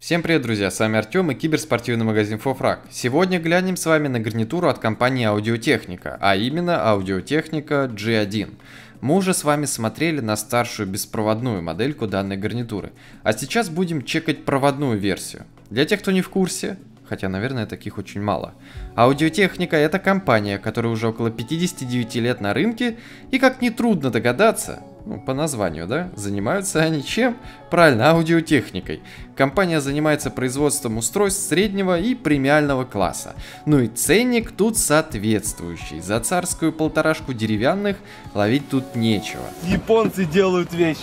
Всем привет, друзья, с вами Артем и киберспортивный магазин Фофраг. Сегодня глянем с вами на гарнитуру от компании Audio-Technica, а именно Audio-Technica G1. Мы уже с вами смотрели на старшую беспроводную модельку данной гарнитуры, а сейчас будем чекать проводную версию. Для тех, кто не в курсе, хотя, наверное, таких очень мало, Audio-Technica — это компания, которая уже около 59 лет на рынке, и, как нетрудно догадаться, по названию, да, занимаются они чем? Правильно, аудиотехникой. Компания занимается производством устройств среднего и премиального класса. Ну и ценник тут соответствующий. За царскую полторашку деревянных ловить тут нечего. Японцы делают вещи.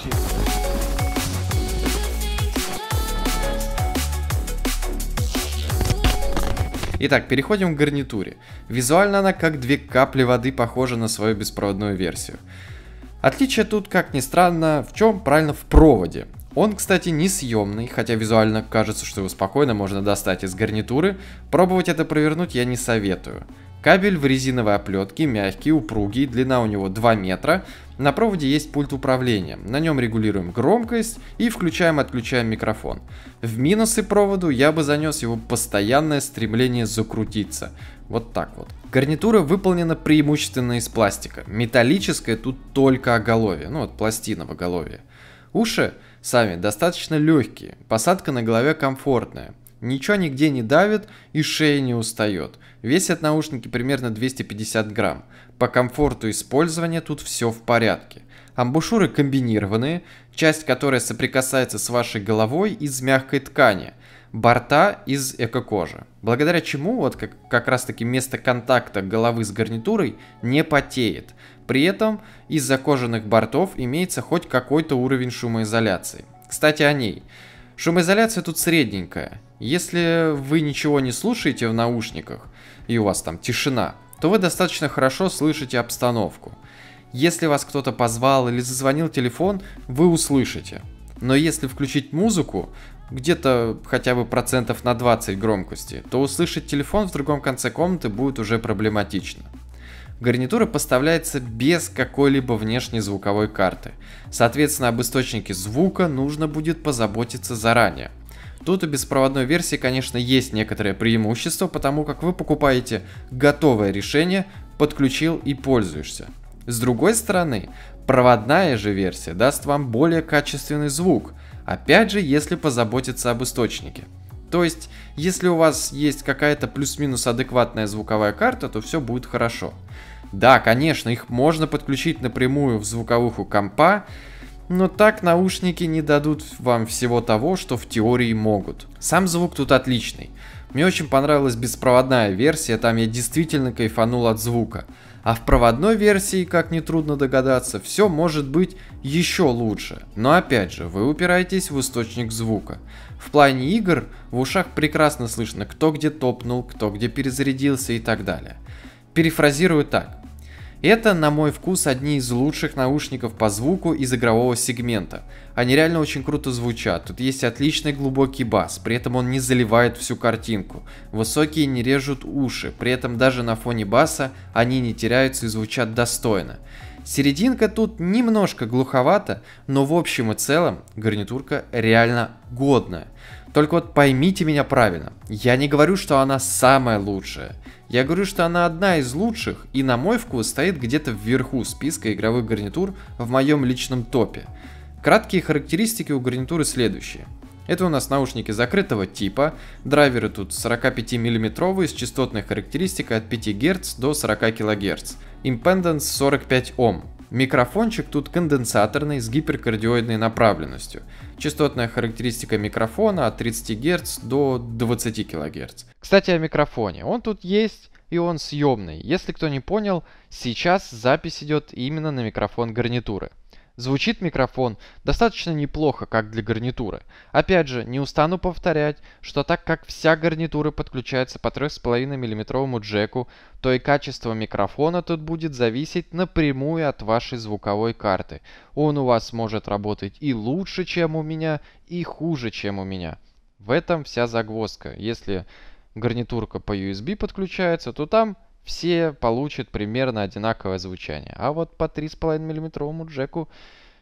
Итак, переходим к гарнитуре. Визуально она как две капли воды похожа на свою беспроводную версию. Отличие тут, как ни странно, в чем? Правильно, в проводе. Он, кстати, несъемный, хотя визуально кажется, что его спокойно можно достать из гарнитуры. Пробовать это провернуть я не советую. Кабель в резиновой оплетке, мягкий, упругий, длина у него 2 метра. На проводе есть пульт управления. На нем регулируем громкость и включаем-отключаем микрофон. В минусы проводу я бы занес его постоянное стремление закрутиться. Вот так вот. Гарнитура выполнена преимущественно из пластика. Металлическое тут только оголовье, пластина в оголовье. Уши сами достаточно легкие, посадка на голове комфортная. Ничего нигде не давит и шея не устает. Весят наушники примерно 250 грамм. По комфорту использования тут все в порядке. Амбушюры комбинированные, часть которой соприкасается с вашей головой из мягкой ткани. Борта из эко-кожи, благодаря чему как раз таки место контакта головы с гарнитурой не потеет. При этом из-за кожаных бортов имеется хоть какой-то уровень шумоизоляции. Кстати, о ней. Шумоизоляция тут средненькая. Если вы ничего не слушаете в наушниках и у вас там тишина, то вы достаточно хорошо слышите обстановку. Если вас кто-то позвал или зазвонил телефон, вы услышите. Но если включить музыку, где-то хотя бы процентов на 20 громкости, то услышать телефон в другом конце комнаты будет уже проблематично. Гарнитура поставляется без какой-либо внешней звуковой карты. Соответственно, об источнике звука нужно будет позаботиться заранее. Тут у беспроводной версии, конечно, есть некоторые преимущества, потому как вы покупаете готовое решение, подключил и пользуешься. С другой стороны, проводная же версия даст вам более качественный звук, опять же, если позаботиться об источнике. То есть, если у вас есть какая-то плюс-минус адекватная звуковая карта, то все будет хорошо. Да, конечно, их можно подключить напрямую в звуковуху компа, но так наушники не дадут вам всего того, что в теории могут. Сам звук тут отличный. Мне очень понравилась беспроводная версия, там я действительно кайфанул от звука. А в проводной версии, как нетрудно догадаться, все может быть еще лучше. Но опять же, вы упираетесь в источник звука. В плане игр в ушах прекрасно слышно, кто где топнул, кто где перезарядился и так далее. Перефразирую так. Это, на мой вкус, одни из лучших наушников по звуку из игрового сегмента. Они реально очень круто звучат, тут есть отличный глубокий бас, при этом он не заливает всю картинку. Высокие не режут уши, при этом даже на фоне баса они не теряются и звучат достойно. Серединка тут немножко глуховата, но в общем и целом гарнитурка реально годная. Только вот поймите меня правильно, я не говорю, что она самая лучшая. Я говорю, что она одна из лучших и на мой вкус стоит где-то вверху списка игровых гарнитур в моем личном топе. Краткие характеристики у гарнитуры следующие. Это у нас наушники закрытого типа, драйверы тут 45-мм с частотной характеристикой от 5 Гц до 40 кГц, импеданс 45 Ом. Микрофончик тут конденсаторный с гиперкардиоидной направленностью. Частотная характеристика микрофона от 30 Гц до 20 кГц. Кстати, о микрофоне. Он тут есть и он съемный. Если кто не понял, сейчас запись идет именно на микрофон гарнитуры. Звучит микрофон достаточно неплохо, как для гарнитуры. Опять же, не устану повторять, что так как вся гарнитура подключается по 3,5 мм джеку, то и качество микрофона тут будет зависеть напрямую от вашей звуковой карты. Он у вас может работать и лучше, чем у меня, и хуже, чем у меня. В этом вся загвоздка. Если гарнитурка по USB подключается, то там все получат примерно одинаковое звучание. А вот по 3,5 мм джеку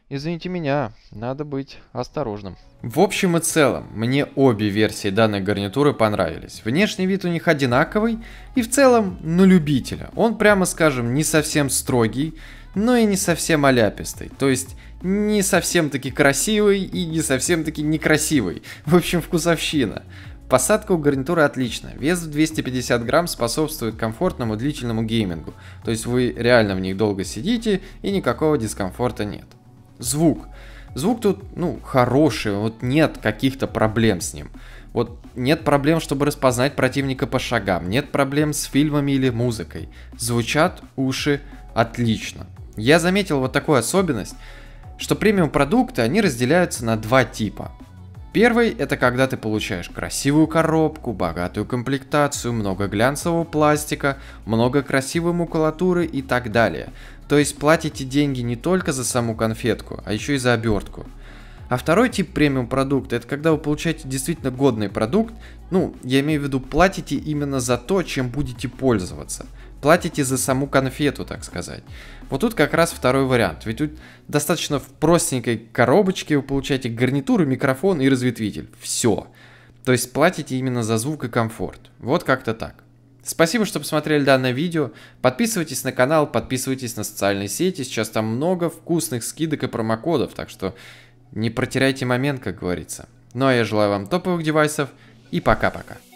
извините меня, надо быть осторожным. В общем и целом, мне обе версии данной гарнитуры понравились. Внешний вид у них одинаковый, и в целом на любителя. Он, прямо скажем, не совсем строгий, но и не совсем аляпистый. То есть, не совсем таки красивый и не совсем таки некрасивый. В общем, вкусовщина. Посадка у гарнитуры отличная. Вес в 250 грамм способствует комфортному длительному геймингу. То есть, вы реально в них долго сидите и никакого дискомфорта нет. Звук. Звук тут, хороший, вот нет каких-то проблем с ним. Вот нет проблем, чтобы распознать противника по шагам, нет проблем с фильмами или музыкой. Звучат уши отлично. Я заметил вот такую особенность, что премиум продукты, они разделяются на два типа. Первый — это когда ты получаешь красивую коробку, богатую комплектацию, много глянцевого пластика, много красивой макулатуры и так далее. То есть платите деньги не только за саму конфетку, а еще и за обертку. А второй тип премиум продукта — это когда вы получаете действительно годный продукт, я имею в виду, платите именно за то, чем будете пользоваться. Платите за саму конфету, так сказать. Вот тут как раз второй вариант. Ведь тут достаточно в простенькой коробочке вы получаете гарнитуру, микрофон и разветвитель. Все. То есть платите именно за звук и комфорт. Вот как-то так. Спасибо, что посмотрели данное видео. Подписывайтесь на канал, подписывайтесь на социальные сети. Сейчас там много вкусных скидок и промокодов, так что не протеряйте момент, как говорится. Ну а я желаю вам топовых девайсов и пока-пока.